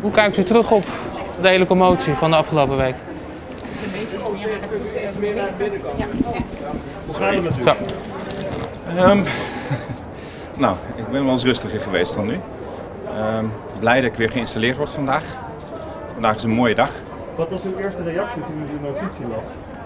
Hoe kijkt u terug op de hele commotie van de afgelopen week? Sorry. Zo. Nou, ik ben wel eens rustiger geweest dan nu. Blij dat ik weer geïnstalleerd word vandaag. Vandaag is een mooie dag. Wat was uw eerste reactie toen u de notitie las?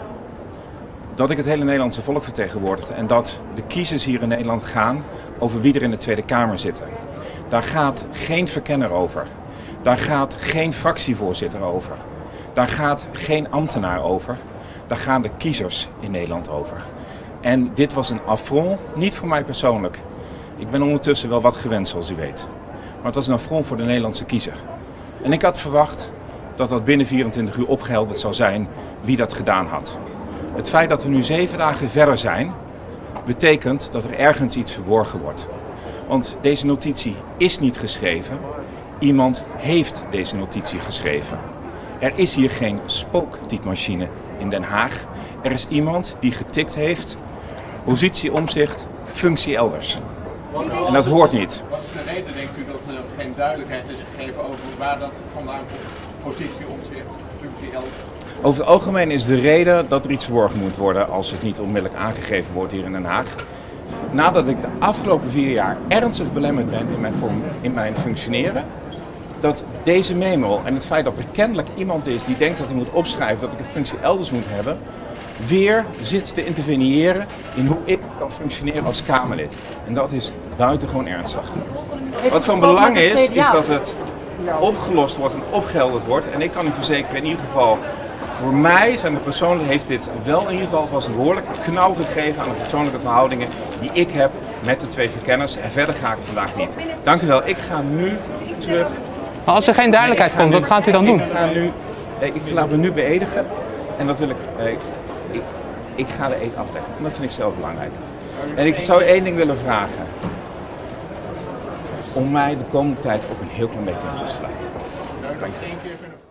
Dat ik het hele Nederlandse volk vertegenwoordig en dat de kiezers hier in Nederland gaan over wie er in de Tweede Kamer zitten. Daar gaat geen verkenner over. Daar gaat geen fractievoorzitter over. Daar gaat geen ambtenaar over. Daar gaan de kiezers in Nederland over. En dit was een affront, niet voor mij persoonlijk. Ik ben ondertussen wel wat gewend, zoals u weet. Maar het was een affront voor de Nederlandse kiezer. En ik had verwacht dat dat binnen 24 uur opgehelderd zou zijn wie dat gedaan had. Het feit dat we nu 7 dagen verder zijn, betekent dat er ergens iets verborgen wordt. Want deze notitie is niet geschreven. Iemand heeft deze notitie geschreven. Er is hier geen spooktypemachine in Den Haag. Er is iemand die getikt heeft, positie omzicht, functie elders. En dat hoort niet. Wat is de reden, denkt u, dat er geen duidelijkheid is gegeven over waar dat vandaan komt? Positie omzicht, functie elders? Over het algemeen is de reden dat er iets verborgen moet worden als het niet onmiddellijk aangegeven wordt hier in Den Haag. Nadat ik de afgelopen 4 jaar ernstig belemmerd ben in mijn functioneren, dat deze memo en het feit dat er kennelijk iemand is die denkt dat hij moet opschrijven dat ik een functie elders moet hebben, weer zit te interveneren in hoe ik kan functioneren als Kamerlid. En dat is buitengewoon ernstig. Wat van belang is dat het opgelost wordt en opgehelderd wordt. En ik kan u verzekeren, in ieder geval, voor mij zijn de persoonlijk, heeft dit wel in ieder geval vast een behoorlijke knauw gegeven aan de persoonlijke verhoudingen die ik heb met de 2 verkenners. En verder ga ik vandaag niet. Dank u wel. Ik ga nu terug. Maar als er geen duidelijkheid komt, wat gaat u dan doen? Ik laat me nu beëdigen en dat wil ik ga de eed afleggen. En dat vind ik zelf belangrijk. En ik zou 1 ding willen vragen. Om mij de komende tijd ook een heel klein beetje rust te laten. Dank je.